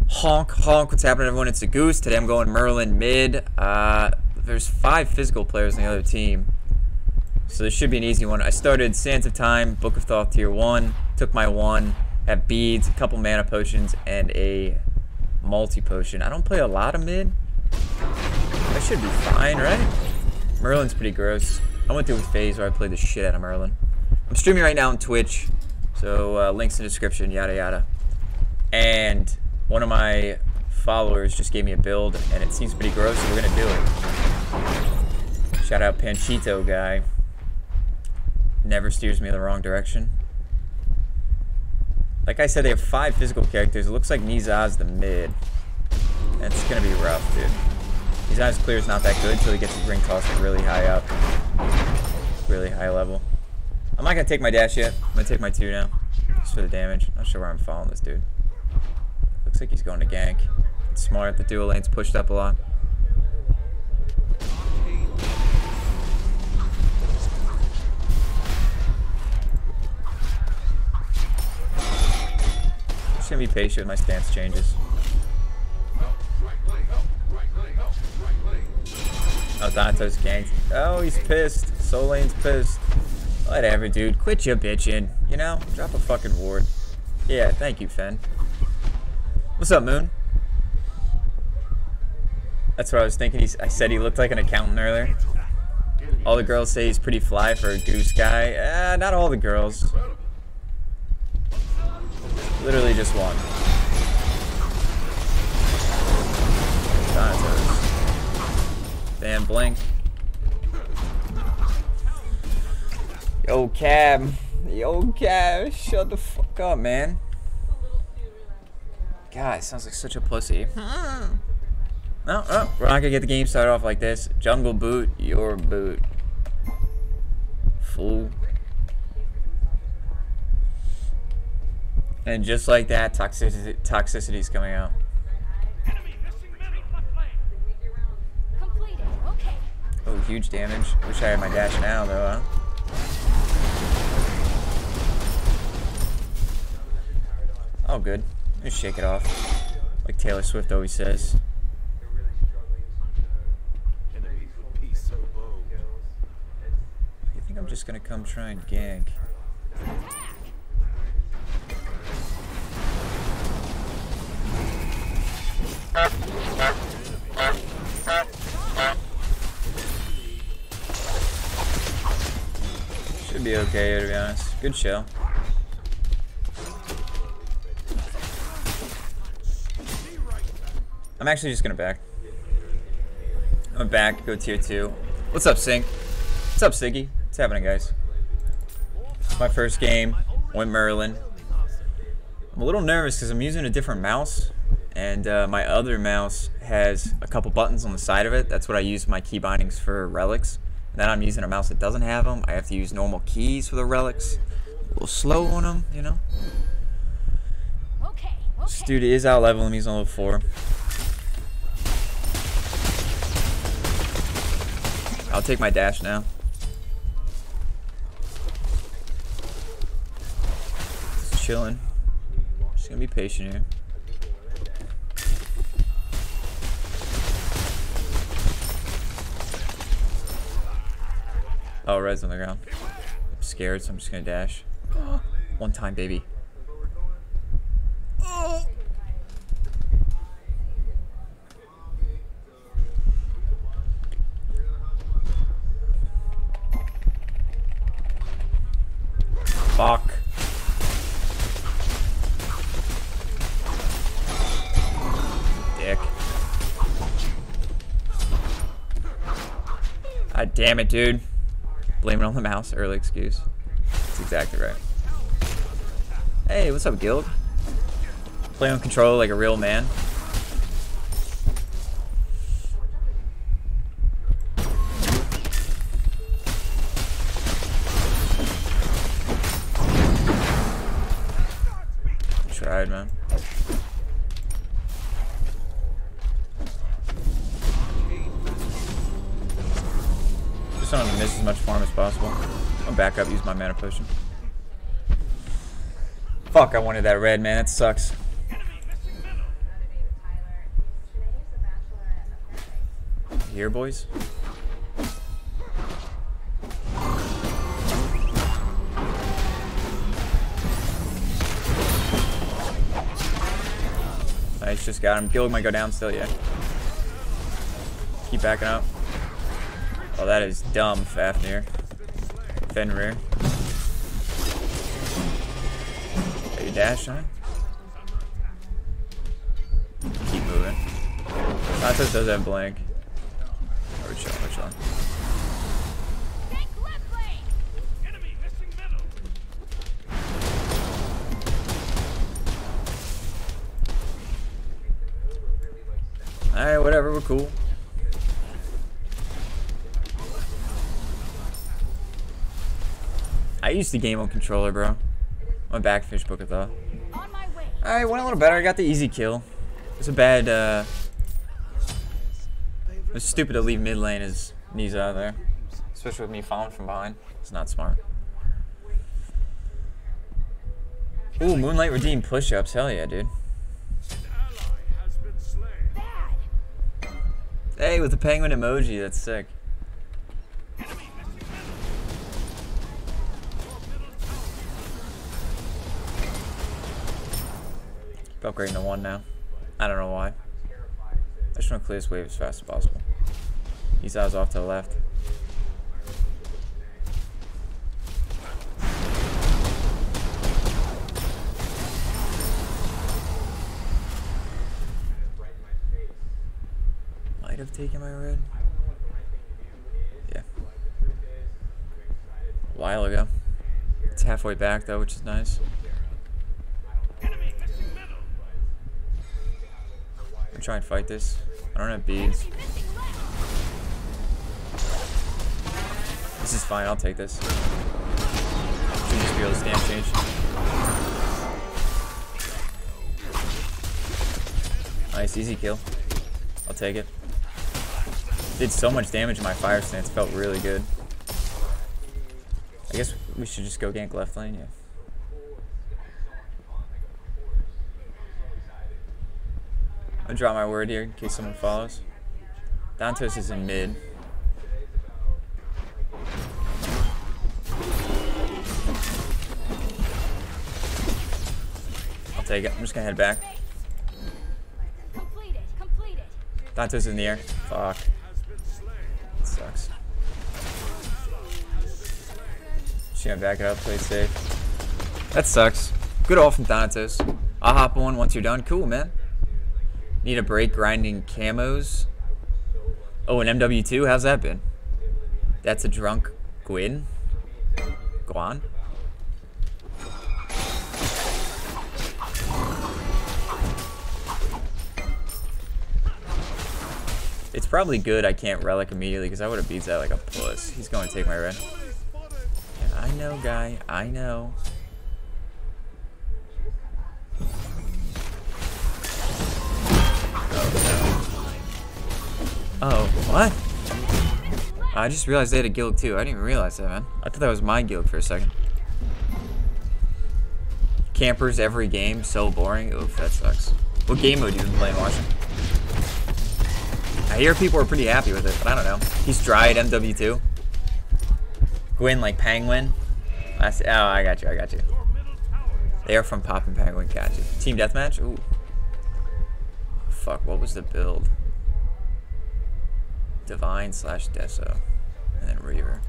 Honk, honk. What's happening, everyone? It's a Goose. Today I'm going Merlin mid. There's 5 physical players on the other team, so this should be an easy one. I started Sands of Time, Book of Thoth tier 1, took my 1, have beads, a couple mana potions, and a multi-potion. I don't play a lot of mid. I should be fine, right? Merlin's pretty gross. I went through a phase where I played the shit out of Merlin. I'm streaming right now on Twitch, so links in the description, yada yada. And one of my followers just gave me a build, and it seems pretty gross, so we're gonna do it. Shout out Panchito guy. Never steers me in the wrong direction. Like I said, they have 5 physical characters. It looks like Nizaz's the mid. That's gonna be rough, dude. Nizaz's clear is not that good until he gets his ring toss like really high up. Really high level. I'm not gonna take my dash yet. I'm gonna take my 2 now. Just for the damage. Not sure where I'm following this dude. Looks like he's going to gank. It's smart. The dual lane's pushed up a lot. Just gonna be patient with my stance changes. Oh, Danto's ganked. Oh, he's pissed. Soul Lane's pissed. Whatever, dude. Quit your bitching. You know? Drop a fucking ward. Yeah, thank you, Fen. What's up, Moon? That's what I was thinking. I said he looked like an accountant earlier. All the girls say he's pretty fly for a Goose guy. Not all the girls. Literally just one. Damn, blink. Yo, Cab. Yo, Cab. Shut the fuck up, man. God, it sounds like such a pussy. Oh, we're not gonna get the game started off like this. Jungle boot, your boot. Fool. And just like that, toxicity's coming out. Oh, huge damage. Wish I had my dash now, though, huh? Oh, good. Just shake it off. Like Taylor Swift always says. I think I'm just gonna come try and gank. Should be okay here, to be honest. Good show. I'm actually just gonna back. I'm gonna back, go tier 2. What's up, Sync? What's up, Siggy? What's happening, guys? It's my first game. Went Merlin. I'm a little nervous because I'm using a different mouse, and my other mouse has a couple buttons on the side of it. That's what I use my key bindings for relics. And then I'm using a mouse that doesn't have them. I have to use normal keys for the relics. A little slow on them, you know. Okay. This dude is out leveling. He's on level 4. I'll take my dash now. Just chilling. Just gonna be patient here. Oh, red's on the ground. I'm scared, so I'm just gonna dash. One time, baby. Oh. Fuck. Dick. God damn it, dude. Blame it on the mouse. Early excuse. That's exactly right. Hey, what's up, Guild? Play on controller like a real man. Tried, man. Just wanted to miss as much farm as possible. I'll back up, use my mana potion. Fuck, I wanted that red, man. That sucks. Here, boys. Nice, just got him. Guild might go down still, yeah. Keep backing up. Oh, that is dumb, Fafnir. Fenrir. Are you dash, huh? Keep moving. Natos does have blank. Oh, we're chilling, we're chilling. Alright, whatever, we're cool. I used to game on controller, bro. My backfish book of thought. Alright, went a little better. I got the easy kill. It's a bad, it was stupid to leave mid lane as knees out there. Especially with me falling from behind. It's not smart. Ooh, Moonlight Redeem push-ups. Hell yeah, dude. Hey, with the penguin emoji. That's sick. Keep upgrading to 1 now. I don't know why. I just want to clear this wave as fast as possible. These eyes off to the left. Might have taken my red. Yeah. A while ago. It's halfway back though, which is nice. I'm trying to fight this. I don't have beads. This is fine, I'll take this. Should just be able to stand change. Nice, easy kill. I'll take it. Did so much damage in my fire stance, felt really good. I guess we should just go gank left lane, yeah. I'll drop my word here in case someone follows. Dantos is in mid. I'll take it. I'm just gonna head back. Dantos in the air. Fuck. That sucks. Just gonna back it up, play it safe. That sucks. Good ult from Thanatos. I'll hop on once you're done. Cool, man. Need a break grinding camos. Oh, an MW2? How's that been? That's a drunk Gwyn? Guan? It's probably good I can't relic immediately because I would have beat that like a puss. He's going to take my red. Yeah, I know, guy. I know. Oh, what? I just realized they had a guild too. I didn't even realize that, man. I thought that was my guild for a second. Campers every game, so boring. Oof, that sucks. What game mode you been playing, Washington? I hear people are pretty happy with it, but I don't know. He's dry at MW2. Gwyn like Penguin. Oh, I got you, I got you. They are from Poppin' Penguin, got you. Team Deathmatch? Ooh. Fuck, what was the build? Divine / Deso. And then Reaver.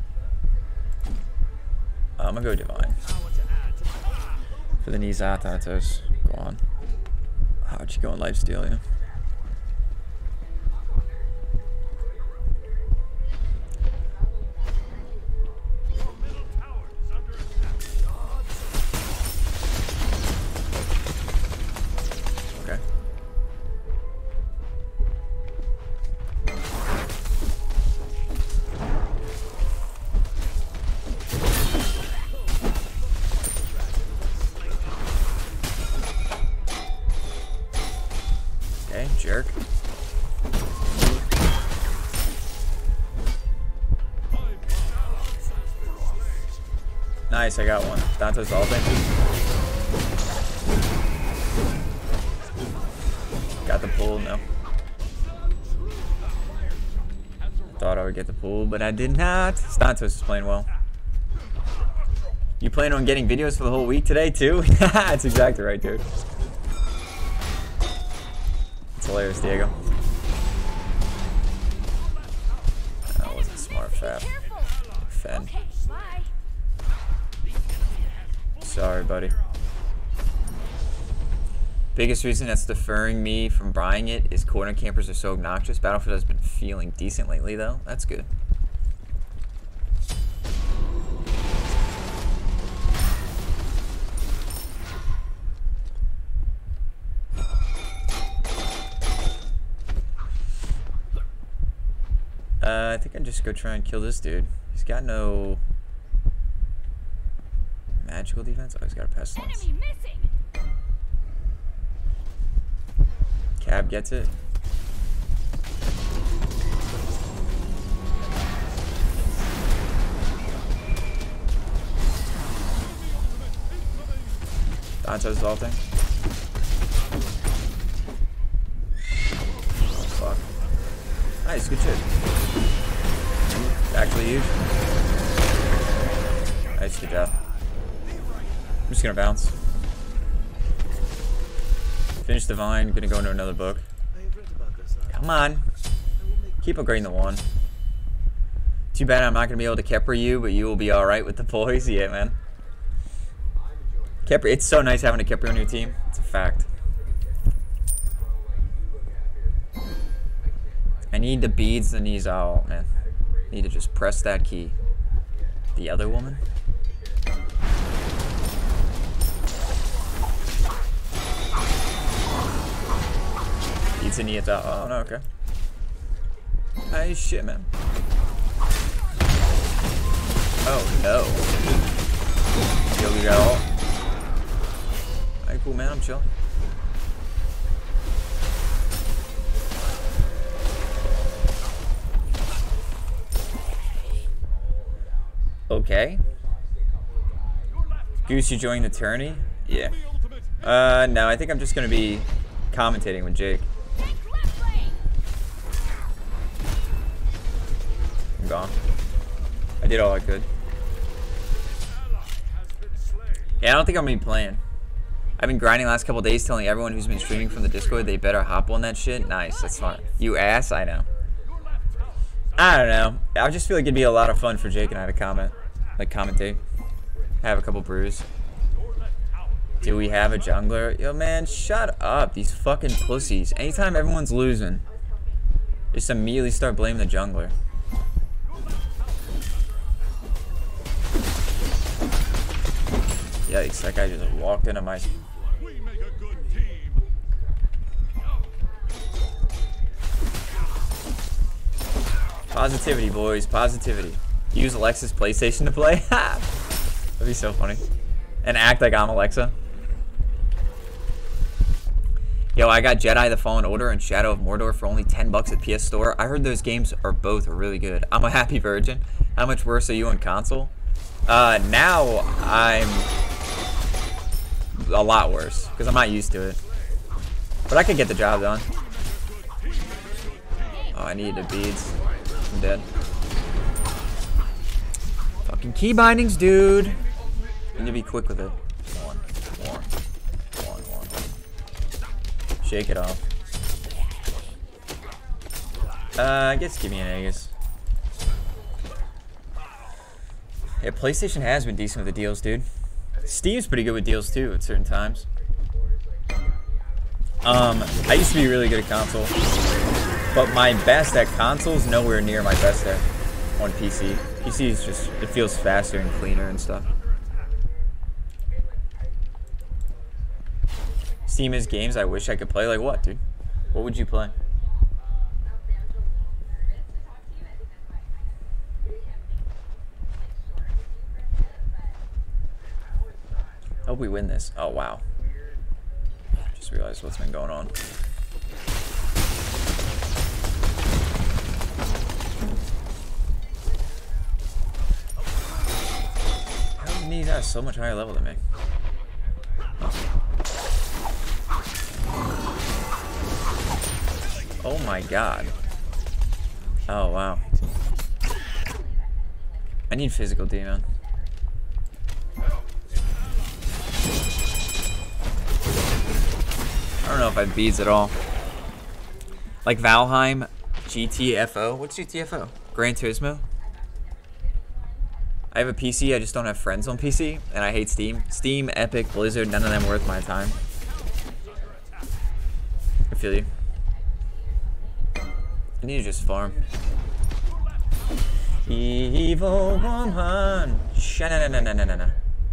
I'm gonna go Divine. For the Nizatatos. Go on. How'd you go in lifesteal, yeah? Jerk. Nice, I got one. Danto's ulting. Got the pull, no. thought I would get the pool, but I did not. Stantos is playing well. You plan on getting videos for the whole week today, too? That's exactly right, dude. It's hilarious, Diego. That wasn't smart, Fab. Fen. Sorry, buddy. Biggest reason that's deferring me from buying it is corner campers are so obnoxious. Battlefield has been feeling decent lately, though. That's good. I think I'd just go try and kill this dude. He's got no magical defense. Oh, he's got a pestilence. Cab gets it. Dante's ulting. Oh, fuck. Nice, good shit. Actually huge. Nice, good job. I'm just gonna bounce. Finish Divine, gonna go into another book. Come on. Keep upgrading the one. Too bad I'm not gonna be able to Kepper you, but you will be alright with the boys. Yeah, man. Kepper, it's so nice having a Kepper on your team. It's a fact. I need the beads, the knees. Oh, man. Need to just press that key. The other woman? Beats and knees out. Oh, no, okay. Nice shit, man. Oh, no. Yo, we got all. Alright, cool, man. I'm chilling. Okay. Goose, you joining the tourney? Yeah. No, I think I'm just gonna be commentating with Jake. I'm gone. I did all I could. Yeah, I don't think I'm gonna be playing. I've been grinding the last couple days telling everyone who's been streaming from the Discord they better hop on that shit. Nice, that's fine. You ass, I know. I don't know. I just feel like it'd be a lot of fun for Jake and I to commentate. Have a couple brews. Do we have a jungler? Yo, man, shut up. These fucking pussies. Anytime everyone's losing, just immediately start blaming the jungler. Yikes, that guy just walked into my... Positivity, boys. Positivity. Use Alexa's PlayStation to play? That'd be so funny. And act like I'm Alexa. Yo, I got Jedi the Fallen Order and Shadow of Mordor for only $10 at PS Store. I heard those games are both really good. I'm a happy virgin. How much worse are you on console? Now I'm a lot worse because I'm not used to it. But I could get the job done. Oh, I need the beads. I'm dead. Fucking key bindings, dude. Need to be quick with it. One. Shake it off. I guess give me an Aegis. Yeah, PlayStation has been decent with the deals, dude. Steam's pretty good with deals too at certain times. I used to be really good at console, but my best at console is nowhere near my best at on PC. PC is just, it feels faster and cleaner and stuff. Steam is games I wish I could play. Like what, dude? What would you play? Hope we win this. Oh, wow. Just realized what's been going on. How did these guys so much higher level than me? Oh my god. Oh, wow. need physical D, man. I don't know if I have beads at all. Like Valheim, GTFO. What's GTFO? Gran Turismo? I have a PC, I just don't have friends on PC, and I hate Steam. Steam, Epic, Blizzard, none of them worth my time. I feel you. I need to just farm. Evil woman. Sha-na-na-na-na-na-na.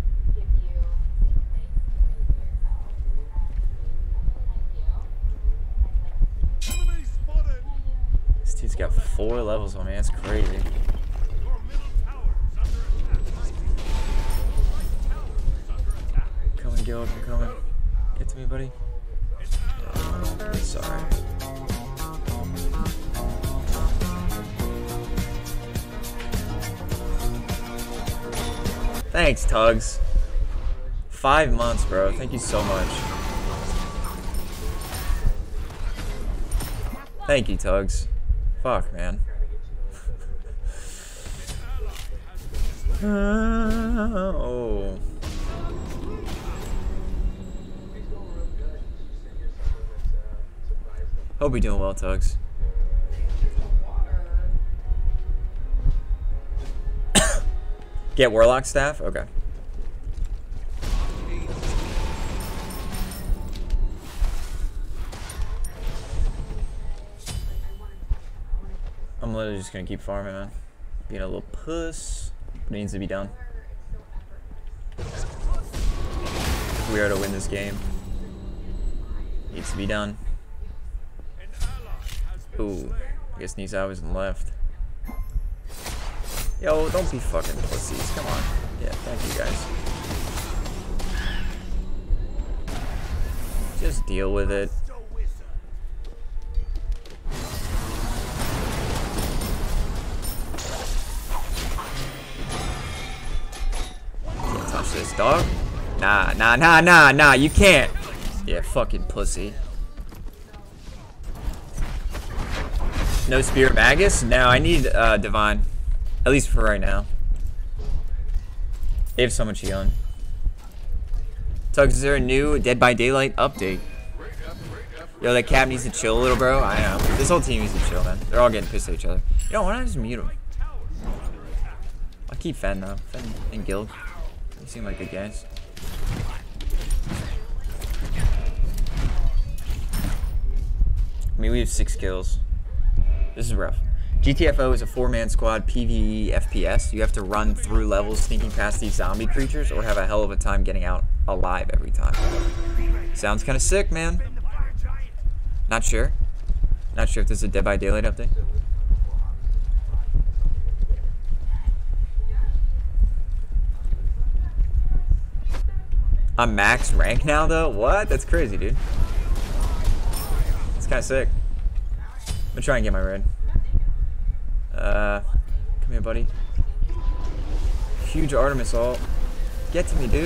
This dude's got 4 levels on me, that's crazy. Coming, Guild, I'm coming. Get to me, buddy. Yeah, sorry. Thanks, Tugs. 5 months, bro. Thank you so much. Thank you, Tugs. Fuck, man. Oh. Hope you're doing well, Tugs. Get Warlock staff? Okay. I'm literally just gonna keep farming, man. Being a little puss. But it needs to be done. If we are to win this game, it needs to be done. Ooh, I guess Nizao isn't left. Yo, don't be fucking pussies. Come on. Yeah, thank you guys. Just deal with it. Can't touch this, dog. Nah, you can't. Yeah, fucking pussy. No Spirit Magus? No, I need Divine. At least for right now. They have so much healing. Tugs, is there a new Dead by Daylight update? Yo, that Cap needs to chill a little, bro. I know. This whole team needs to chill, man. They're all getting pissed at each other. You know, why not I just mute them? I'll keep Fen, though. Fen and Guild. They seem like good guys. I mean, we have 6 kills. This is rough. GTFO is a 4-man squad PvE FPS. You have to run through levels sneaking past these zombie creatures or have a hell of a time getting out alive every time. Sounds kind of sick, man. Not sure. Not sure if this is a Dead by Daylight update. I'm max rank now, though? What? That's crazy, dude. That's kind of sick. I'm gonna try and get my red. Come here, buddy. Huge Artemis ult. Get to me, dude.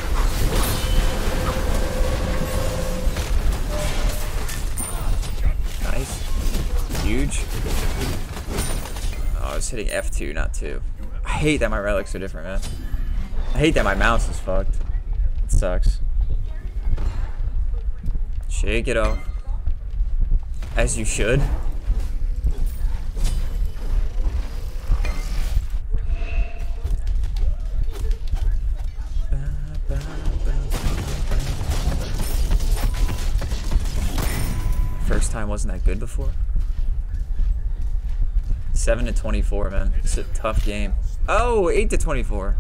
Nice. Huge. Oh, I was hitting F2, not 2. I hate that my relics are different, man. I hate that my mouse is fucked. It sucks. Shake it off. As you should. First time wasn't that good before. 7 to 24, man. It's a tough game. Oh, 8 to 24.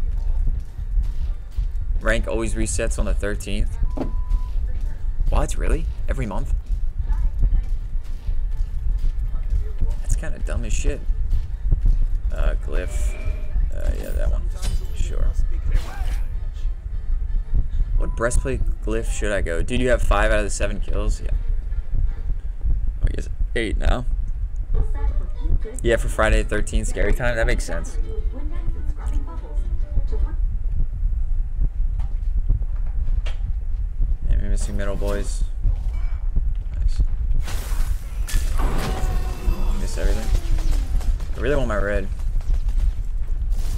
Rank always resets on the 13th. What? Really? Every month? That's kind of dumb as shit. Glyph. Yeah, that one. Sure. What breastplate glyph should I go? Dude, you have 5 out of the 7 kills? Yeah. I guess 8 now. Yeah, for Friday the 13th, scary time? That makes sense. Yeah, we're missing middle, boys. Nice. Miss everything. I really want my red.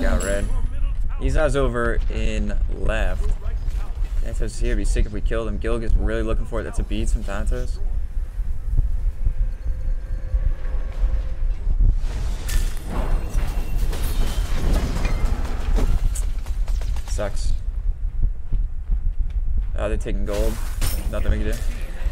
got red. Izza's over in left. Thanatos is here. It'd be sick if we killed him. Gilg is really looking for it. That's a beat from Thanatos. Sucks. They're taking gold. Nothing we can do.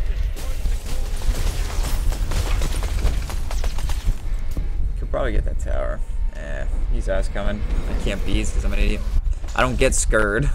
Could probably get that tower. He's ass coming. I can't bees because I'm an idiot. I don't get scared.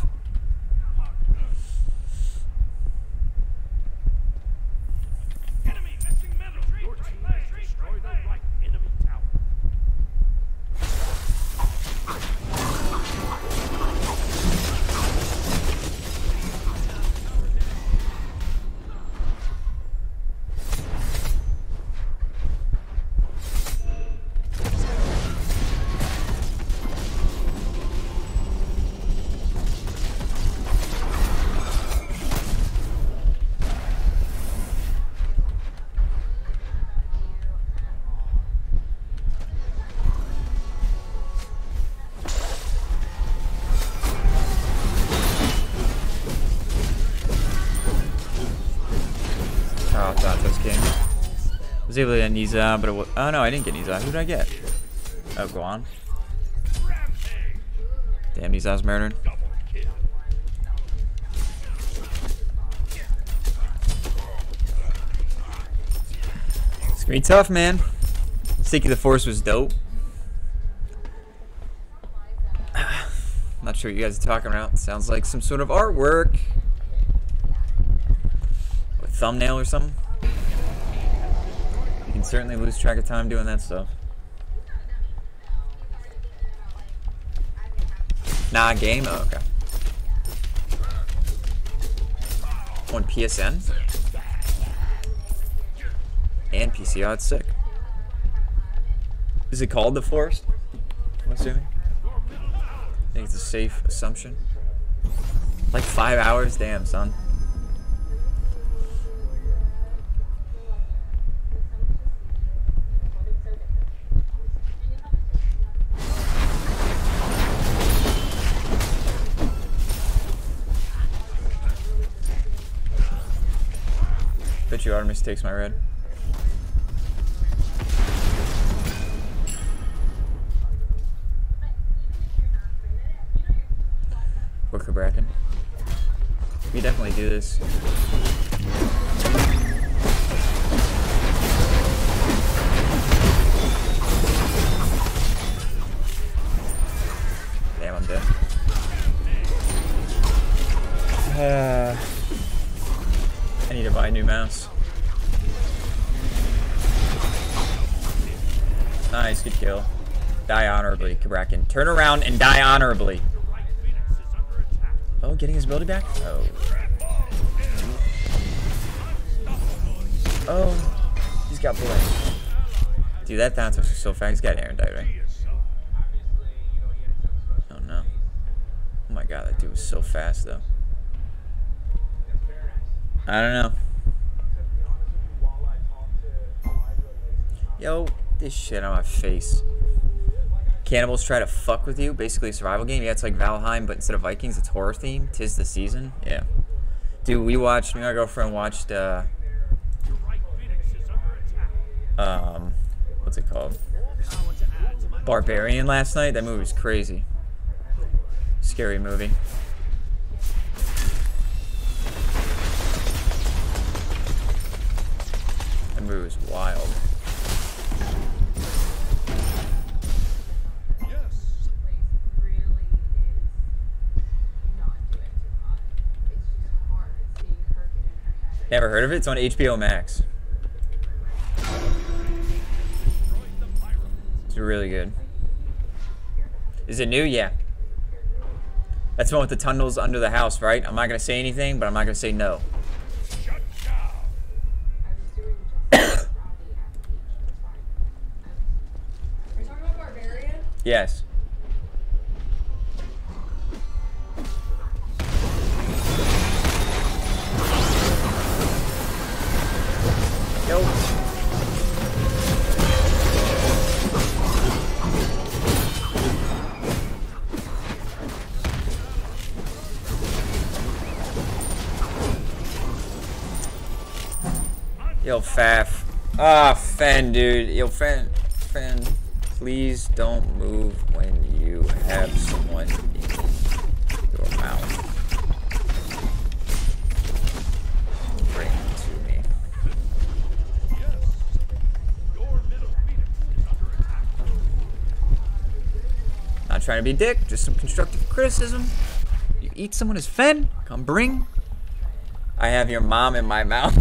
Oh, Thanatos came. I was able to get Niza, but it was, oh no, I didn't get Niza. Who did I get? Oh, go on. Damn, Niza's murdered. It's gonna be tough, man. Sticky the Force was dope. Not sure what you guys are talking about. Sounds like some sort of artwork. Thumbnail or something. You can certainly lose track of time doing that stuff. Nah, game? Oh, okay. On PSN? And PC. Oh, it's sick. Is it called The Forest? I'm assuming. I think it's a safe assumption. Like 5 hours? Damn, son. Bet you Artemis takes my red. Booker Bracken. We definitely do this. Damn, I'm dead. I need to buy a new mouse. Nice, good kill. Die honorably, Kabrakin. Turn around and die honorably. Oh, getting his ability back? Oh. Oh, he's got blade. Dude, that Thanatos is so fast. He's got Aaron die, right? Oh no. Oh my god, that dude was so fast though. I don't know. Yo, this shit on my face. Cannibals try to fuck with you. Basically a survival game. Yeah, it's like Valheim, but instead of Vikings, it's horror themed. 'Tis the season. Yeah. Dude, me and my girlfriend watched, what's it called? Barbarian last night. That movie was crazy. Scary movie. That movie was wild. Never heard of it? It's on HBO Max. It's really good. Is it new? Yeah. That's the one with the tunnels under the house, right? I'm not going to say anything, but I'm not going to say no. Are you talking about Barbarian? Yes. Yo. Yo, Faf. Ah, Fen, dude. Yo, Fen. Please don't move when you have someone in your mouth. Bring him to me. Not trying to be a dick, just some constructive criticism. You eat someone as Fen, come bring. I have your mom in my mouth.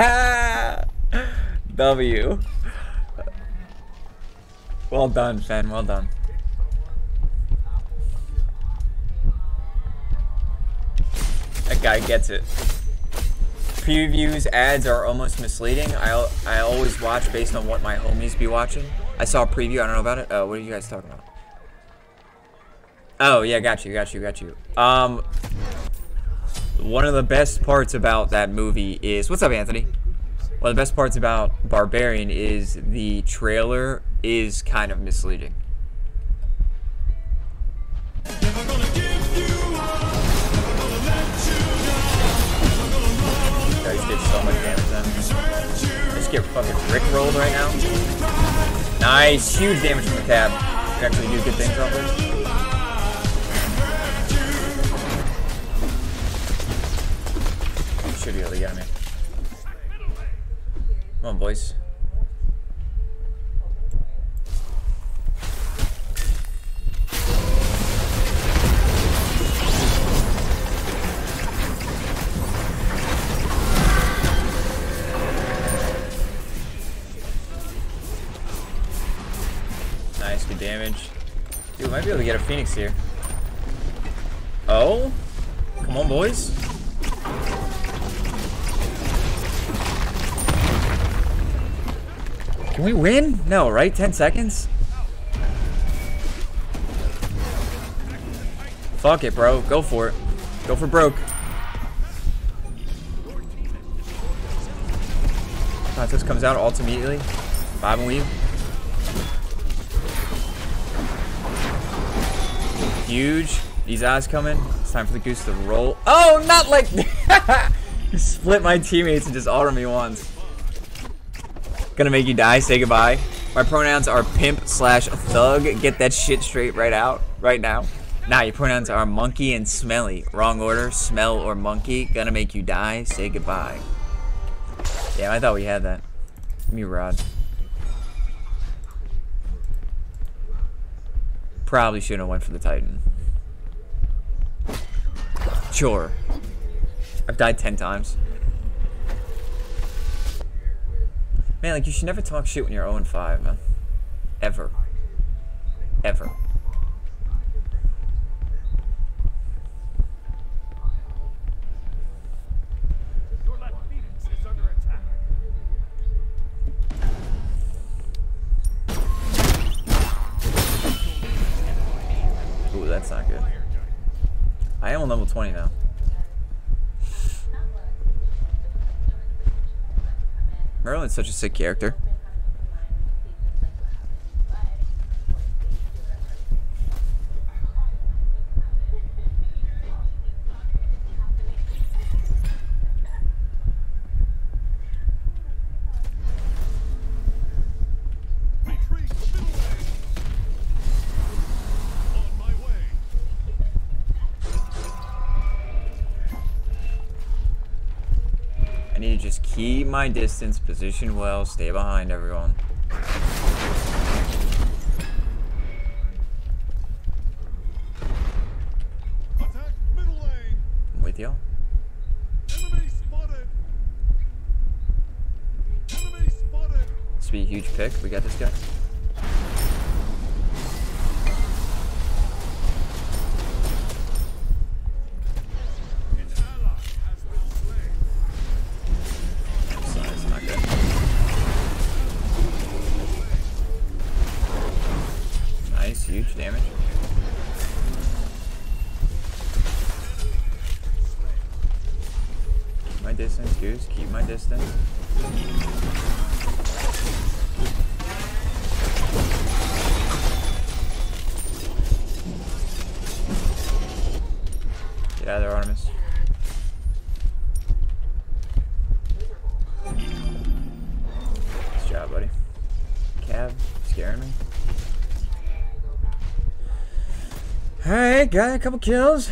W. Well done, Fen, well done. That guy gets it. Previews, ads are almost misleading. I always watch based on what my homies be watching. I saw a preview, I don't know about it. What are you guys talking about? Oh, yeah, got you. One of the best parts about that movie is... What's up, Anthony? One of the best parts about Barbarian is the trailer is kind of misleading. Guys did so much damage then. Just get fucking rickrolled right now. Nice, huge damage from the cab. You actually do good things off this. Should be able to get him in. Come on, boys. Nice, good damage. Dude, might be able to get a Phoenix here. Oh? Come on, boys. Can we win? No, right? 10 seconds? Fuck it, bro. Go for it. Go for broke. Thanatos comes out, ults immediately. Bob and weave. Huge. These eyes coming. It's time for the goose to roll. Oh, not like... He split my teammates and just autoed me once. Gonna make you die, say goodbye. My pronouns are pimp/thug. Get that shit straight right now. Nah, your pronouns are monkey and smelly. Wrong order, smell or monkey. Gonna make you die, say goodbye. Damn, I thought we had that. Give me Rod. Probably shouldn't have went for the Titan. Sure. I've died 10 times. Man, like, you should never talk shit when you're 0-5, man. Ever. Ever. Your left Phoenix is under attack. Ooh, that's not good. I am on level 20 now. Merlin's such a sick character. I need to just keep my distance, position well, stay behind everyone. Attack middle lane. I'm with y'all. Enemy spotted. Enemy spotted. This will be a huge pick. We got this guy. Huge damage. Keep my distance, Goose. Keep my distance. Get out of there, Artemis. Cab. Scaring me. Alright, got a couple kills.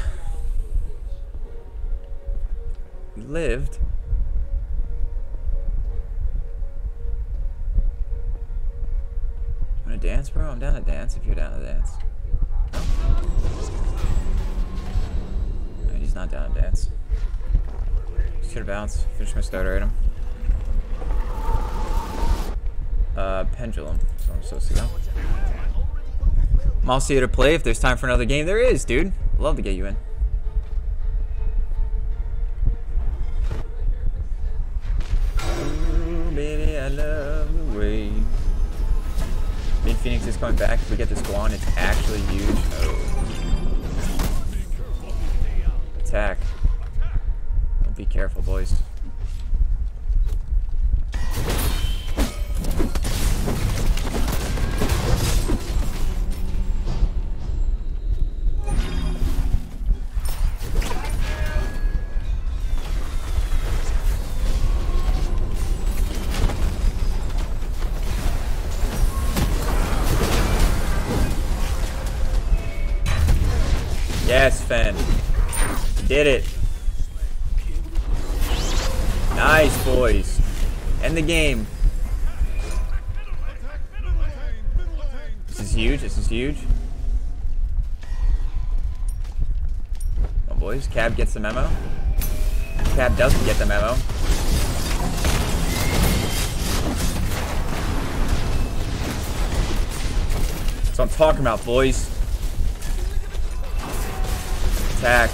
We lived. Wanna dance, bro? I'm down to dance if you're down to dance. No, he's not down to dance. Just here to bounce. Finish my starter item. Pendulum. So I'm supposed to go. I'm also here to play if there's time for another game. There is, dude. Love to get you in. Ooh, baby, I love the way. Mid Phoenix is coming back. If we get this Guan, it's actually huge. Oh. Attack. Don't be careful, boys. Yes, Fen. Did it. Nice, boys. End the game. This is huge. This is huge. Oh, boys. Cab gets the memo. Cab doesn't get the memo. That's what I'm talking about, boys. Attack.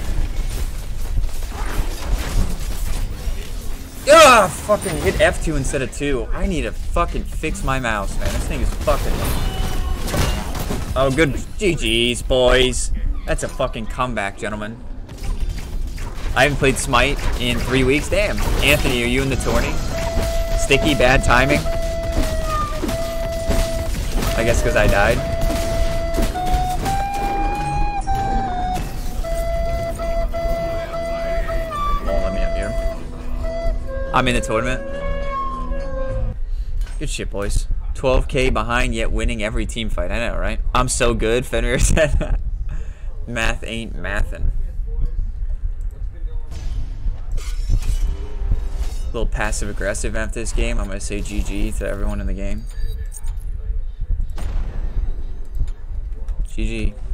Ugh! Fucking hit F2 instead of 2. I need to fucking fix my mouse, man. This thing is fucking... Oh, good. GG's, boys. That's a fucking comeback, gentlemen. I haven't played Smite in 3 weeks. Damn. Anthony, are you in the tourney? Sticky, bad timing? I guess because I died. I'm in the tournament. Good shit, boys. 12K behind, yet winning every team fight. I know, right? I'm so good, Fenrir said. Math ain't mathin'. A little passive-aggressive after this game. I'm going to say GG to everyone in the game. GG.